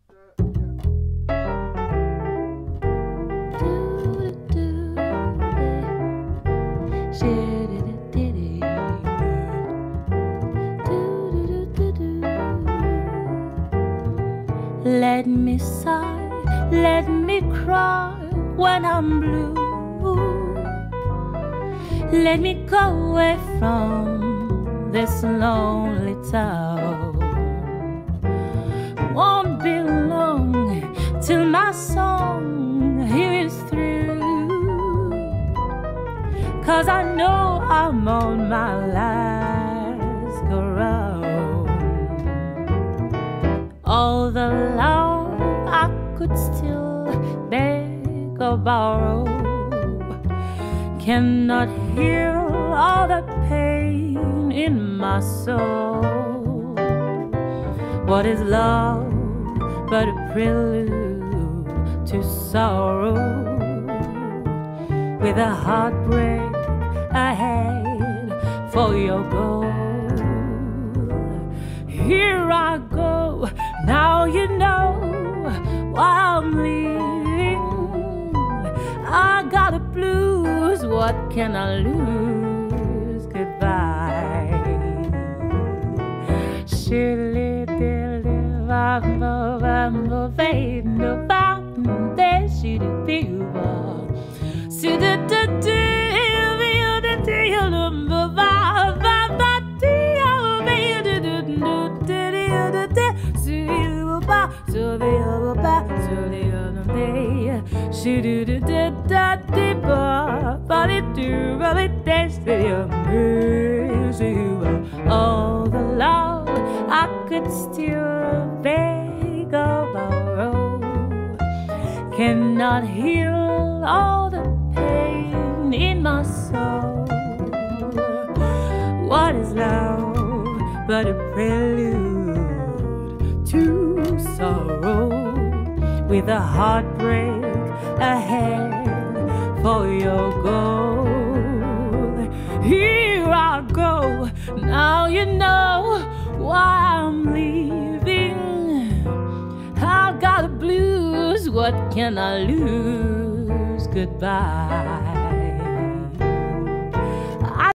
Let me sigh, let me cry when I'm blue. Let me go away from this lonely town. Won't be long till my song here is through, 'cause I know I'm on my last go round. All the love I could still beg or borrow cannot heal all the pain in my soul. What is love but a prelude to sorrow, with a heartbreak ahead for your goal? Here I go, now you know why I'm leaving. I got the blues, what can I lose? Goodbye. Shilly dilly bambo bambo fade bambo de shitty people. See the deal the deal ba ba ba deal see you ba so the ba so the day she do the da di ba ba di do ba di dance to you. All the love I could still beg or borrow cannot heal all the pain in my soul. What is love but a prelude to sorrow, with a heartbreak ahead for your goal? Here I go, now you know why I'm leaving. I've got the blues, what can I lose? Goodbye.